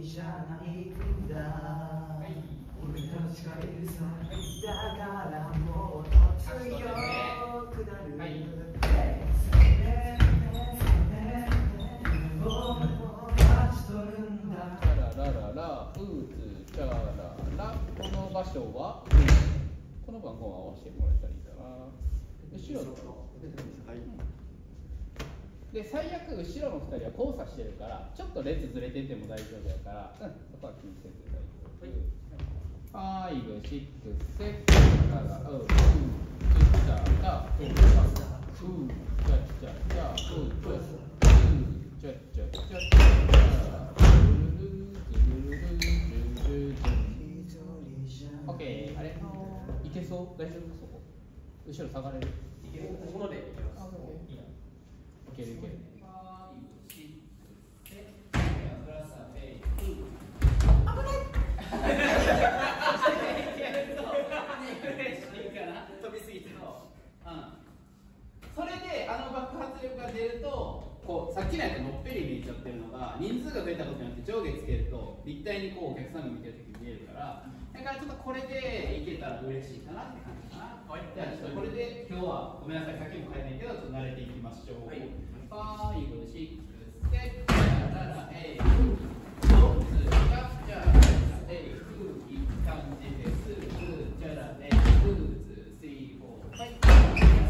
じゃないんだ。俺たちがいるさ。だからもっと強くなる。 ララララフーツチャララ。この場所はこの番号を合わせてもらえたらいいかな。後ろので最悪後ろの2人は交差してるからちょっと列ずれてても大丈夫やから、そこは気にせず大丈夫。5、6、7、8、9、10、チャラフーチャチャチャフーチャチャチャチャチャチャチャオッケー、あれいけそう？大丈夫？そこ後ろ下がれる？いける？ここまでいけます。いいや。いけるいける。飛びすぎて。それで爆発力が出るとこうさっきのやつのっぺり見えちゃってるのが人数が増えたことによって上下つけると立体にこうお客さんが見てる時に見えるからだからちょっとこれでいけたら嬉しいかなって感じかな。じゃあちょっとこれで今日はごめんなさいさっきも変えないけどちょっと慣れていきましょう。5、6、7、ララエイ4つチャチャエイフーいい感じですチャラエイフーツ3、4、5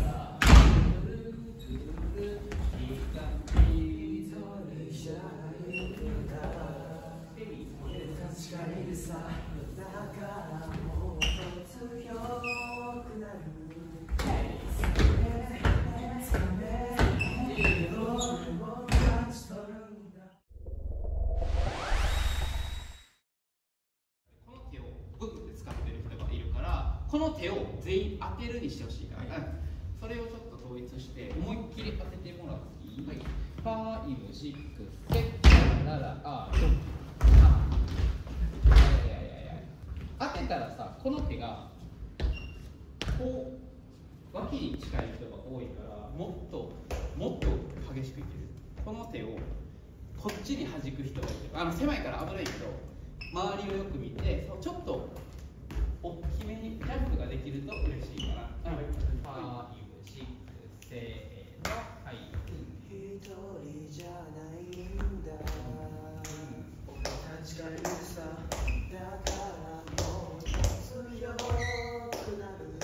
この手を全員当てるにしてほしいから、それをちょっと統一して思いっきり当ててもらっていい？5、6、7、ララアードン。当てたらさ、この手がこう脇に近い人が多いからもっと激しくいける。この手をこっちに弾く人がいて狭いから危ないけど周りをよく見てちょっと大きめにジャンプができると嬉しいかな。5、6、せーの、はい。 一人じゃないんだ。俺たちがいるさ。だからもっと強くなる。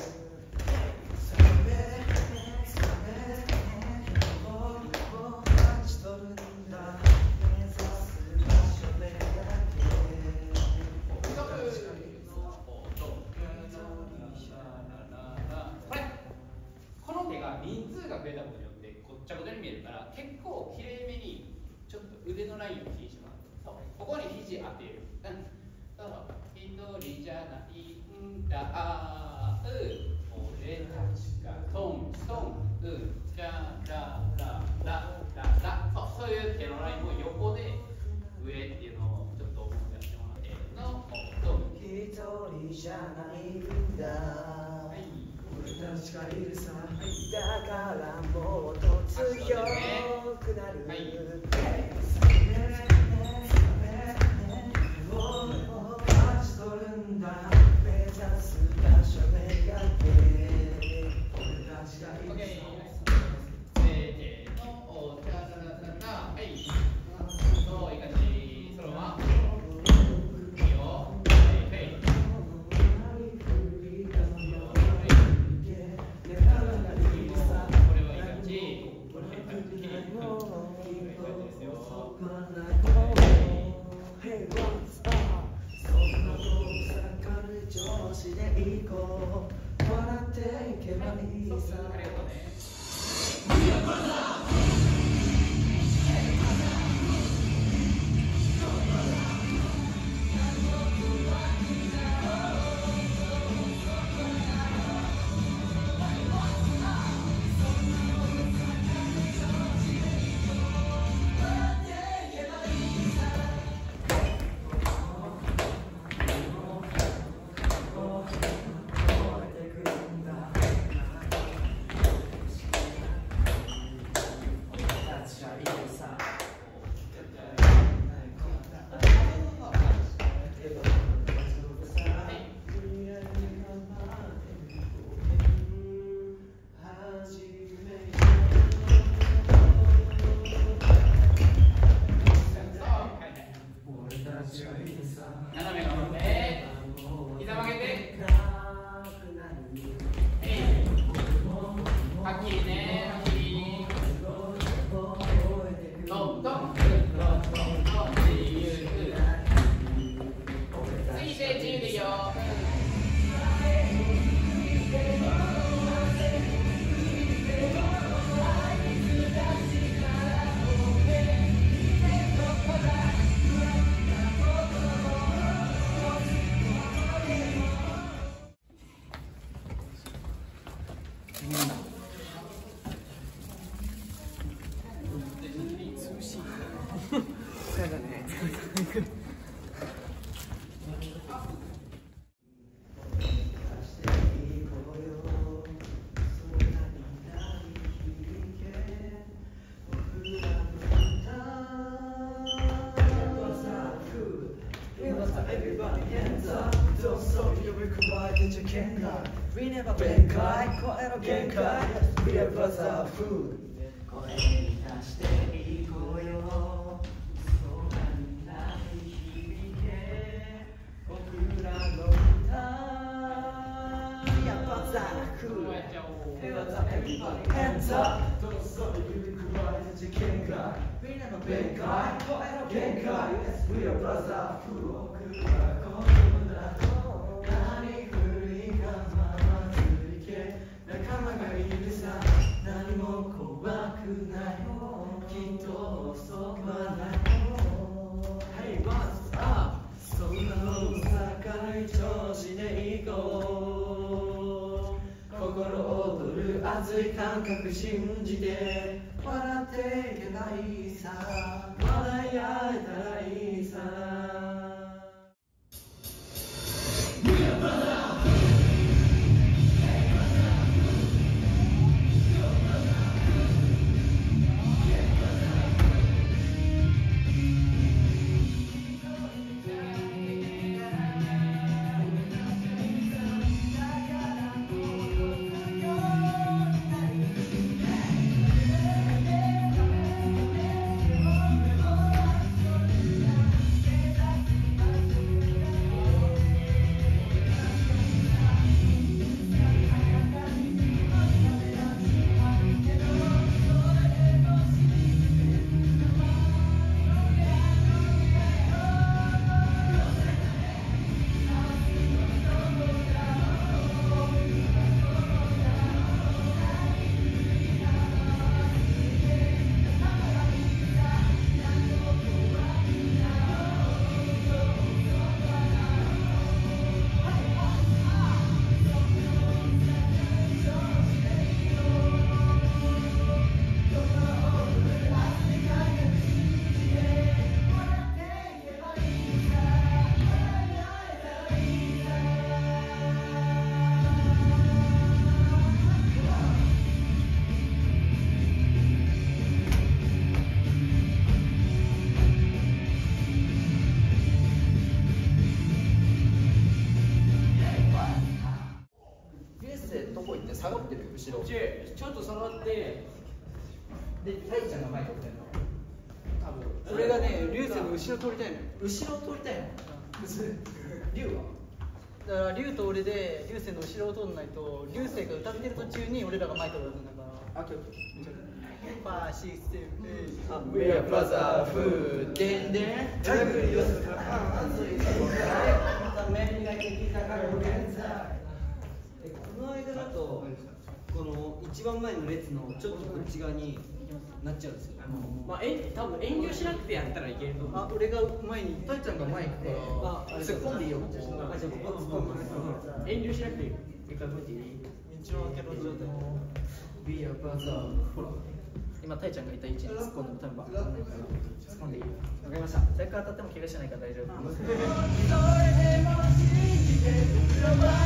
人数が増えたことによってこっちゃごちゃに見えるから結構きれいめにちょっと腕のラインを気にします。ここに肘当てる。一人じゃないんだ。俺たちがトントンチャラララララそういう手のラインを横で上っていうのをちょっと思い出してもらってのトン。 一人じゃないんだ。俺たちがいるさ。だからもっと強くなる。勝ち取るんだ。目指す場所めがけ。俺たちがいるさ。 せーの、チャララララ、はい。そう、いい感じ。そのまま。いいよ。はい。 笑っていけばいいさ。 ありがとうね。 れだね。We never break high, 声の限界 We are brother food 声に出していこうよ空に鳴り響け僕らの歌 We are brother food We are brother everybody hands up Don't stop it, you can rise to限界 We never break high, 声の限界 We are brother food 僕らここだ何振りかままついけ仲間がいるさ何も怖くないきっと遅くはない Hey what's up そんなの高い調子で行こう心躍る熱い感覚信じて笑っていけばいいさ笑い合えたらいいさ下がってる後ろちょっと下がってでタイちゃんが前取ってんの多分それがね流星の後ろ取りたいの後ろ取りたいの龍はだから龍と俺で流星の後ろを取んないと流星が歌ってる途中に俺らが前取るんだからあ、今日パーシステム We are brother food でんでんラグリオスから熱い世界目がきたから現在この間だとこの一番前の列のちょっとこっち側になっちゃうんですよ。まあ多分遠慮しなくてやったらいけると思う。あ、俺が前にタイちゃんが前行くから突っ込んでいいよ。あ、じゃあここ突っ込んで。遠慮しなくていい。一回こうやっていい。道を開けろ状態。Be a brother。ほら。今タイちゃんがいた位置に突っ込んでも多分バカなんないから突っ込んでいいよ。わかりました。最初当たっても怪我しないから大丈夫。それでも信じてくれば。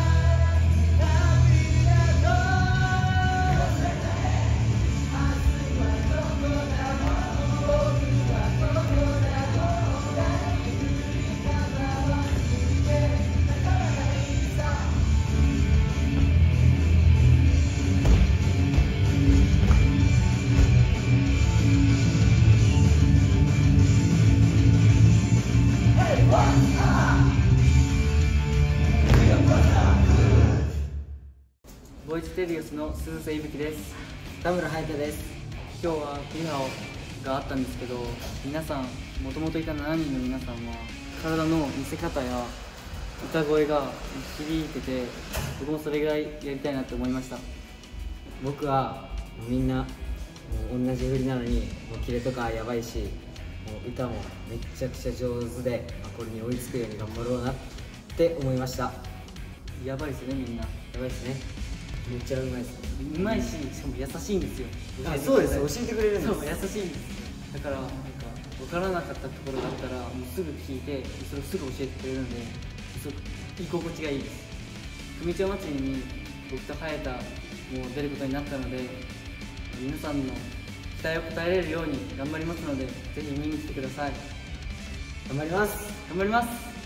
ボイステリオスの鈴瀬いぶきです。田村隼人です。今日はリハがあったんですけど、皆さんもともといた7人の皆さんは体の見せ方や歌声が響いてて、僕もそれぐらいやりたいなって思いました。 僕はみんな同じ振りなのにもうキレとかやばいし、もう歌もめちゃくちゃ上手で、これに追いつくように頑張ろうなって思いました。 やばいですね、みんな。やばいですね。めっちゃうまいです。 うまいし、しかも優しいんですよ。 あ、そうです。教えてくれるんです。 そう、優しいんです。 だからなんか分からなかったところがあったらもうすぐ聞いてそれをすぐ教えてくれるのですごく居心地がいいです。組長祭りに僕と早田も出ることになったので、皆さんの期待を応えれるように頑張りますので、ぜひ見に来てください。 頑張ります。 頑張ります。